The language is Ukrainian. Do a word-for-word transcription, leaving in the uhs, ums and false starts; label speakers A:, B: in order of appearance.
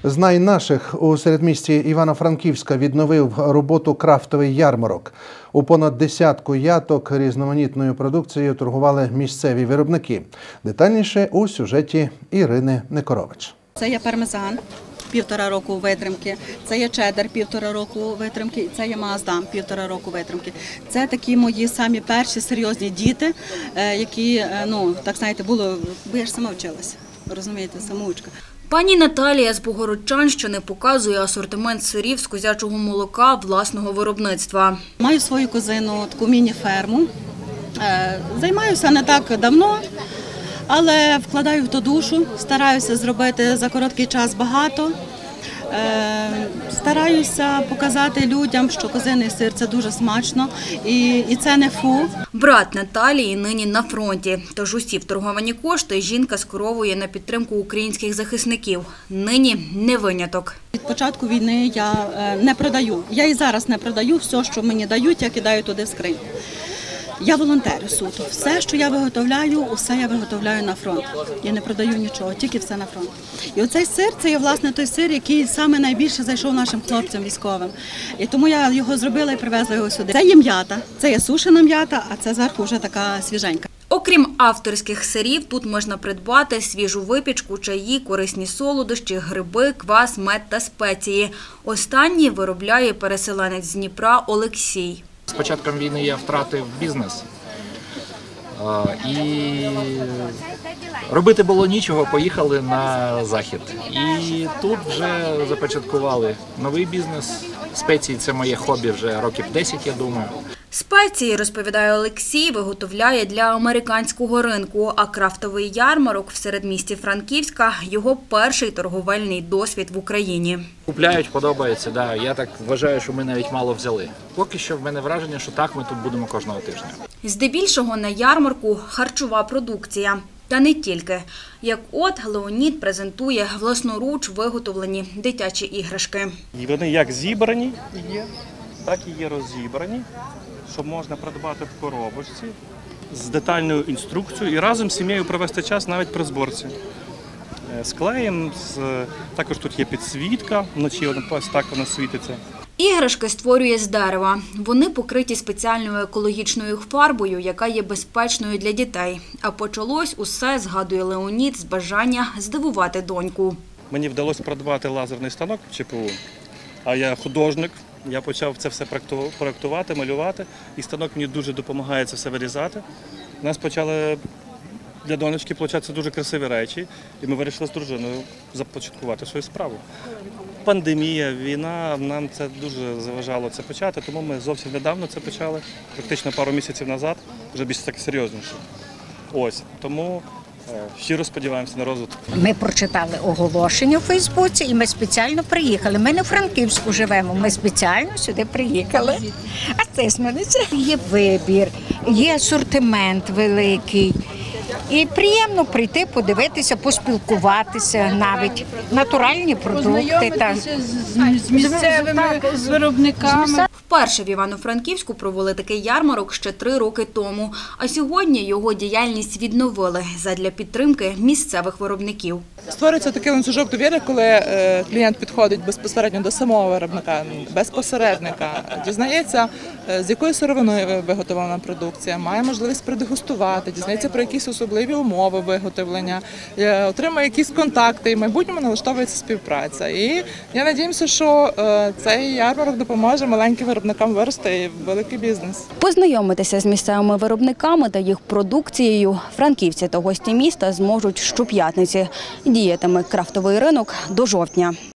A: Знай наших у середмісті Івано-Франківська відновив роботу крафтовий ярмарок. У понад десятку яток різноманітною продукцією торгували місцеві виробники. Детальніше у сюжеті Ірини Некорович.
B: Це є пармезан, півтора року витримки, це є чеддер, півтора року витримки, і це є маасдам, півтора року витримки. Це такі мої самі перші серйозні діти, які, ну, так знаєте, було, бо я ж сама вчилася, розумієте, самоучка.
C: Пані Наталія з Богородчанщини показує асортимент сирів з козячого молока власного виробництва.
B: Маю свою козину, таку міні-ферму. Займаюся не так давно, але вкладаю в то душу, стараюся зробити за короткий час багато. Стараюся показати людям, що козиний сир – це дуже смачно і, і це не фу.
C: Брат Наталії нині на фронті, тож усі вторговані кошти жінка скеровує на підтримку українських захисників. Нині не виняток.
B: Від початку війни я не продаю. Я і зараз не продаю. Все, що мені дають, я кидаю туди в скриньку. Я волонтерю суто. Все, що я виготовляю, усе я виготовляю на фронт. Я не продаю нічого, тільки все на фронт. І оцей сир – це є, власне, той сир, який саме найбільше зайшов нашим хлопцям військовим. І тому я його зробила і привезла його сюди. Це є м'ята, це є сушена м'ята, а це зверху вже така свіженька.
C: Окрім авторських сирів, тут можна придбати свіжу випічку, чаї, корисні солодощі, гриби, квас, мед та спеції. Останні виробляє переселенець з Дніпра Олексій.
D: З початком війни я втратив бізнес і робити було нічого, поїхали на захід. І тут вже започаткували новий бізнес. Спеції – це моє хобі вже років десять, я думаю.
C: Спеції, розповідає Олексій, виготовляє для американського ринку, а крафтовий ярмарок в середмісті Франківська – його перший торговельний досвід в Україні.
D: Купляють, подобається, да. Я так вважаю, що ми навіть мало взяли. Поки що в мене враження, що так ми тут будемо кожного тижня.
C: Здебільшого на ярмарку харчова продукція. Та не тільки. Як от Леонід презентує власноруч виготовлені дитячі іграшки.
E: І вони як зібрані є, так і є розібрані, що можна придбати в коробочці з детальною інструкцією і разом з сім'єю провести час навіть при зборці. З клеєм, з... також тут є підсвітка, вночі ось так воно світиться.
C: Іграшки створює з дерева. Вони покриті спеціальною екологічною фарбою, яка є безпечною для дітей. А почалось усе, згадує Леонід, з бажання здивувати доньку.
E: Мені вдалося придбати лазерний станок ЧПУ, а я художник. Я почав це все проєктувати, малювати, і станок мені дуже допомагає це все вирізати. У нас почали для донечки получатися дуже красиві речі, і ми вирішили з дружиною започаткувати свою справу. Пандемія, війна, нам це дуже заважало це почати, тому ми зовсім недавно це почали, практично пару місяців назад, вже більш так серйозніше. Ось, тому щиро сподіваємося на розвиток.
F: Ми прочитали оголошення у Фейсбуці і ми спеціально приїхали. Ми не в Франківську живемо, ми спеціально сюди приїхали. А це з мене є вибір, є асортимент великий. І приємно прийти, подивитися, поспілкуватися навіть. Натуральні продукти. Та...
G: з місцевими виробниками.
C: Вперше в Івано-Франківську провели такий ярмарок ще три роки тому. А сьогодні його діяльність відновили задля підтримки місцевих виробників.
H: Створюється такий ланцюжок довіри, коли клієнт підходить безпосередньо до самого виробника, без посередника, дізнається, з якою сировиною виготовлена продукція, має можливість продегустувати, дізнається про якісь особливі умови виготовлення, отримує якісь контакти і в майбутньому налаштовується співпраця. І я сподіваюся, що цей ярмарок допоможе маленьким виробникам вирости в великий бізнес.
C: Познайомитися з місцевими виробниками та їх продукцією франківці та гості міста зможуть щоп'ятниці. Діятиме крафтовий ринок до жовтня.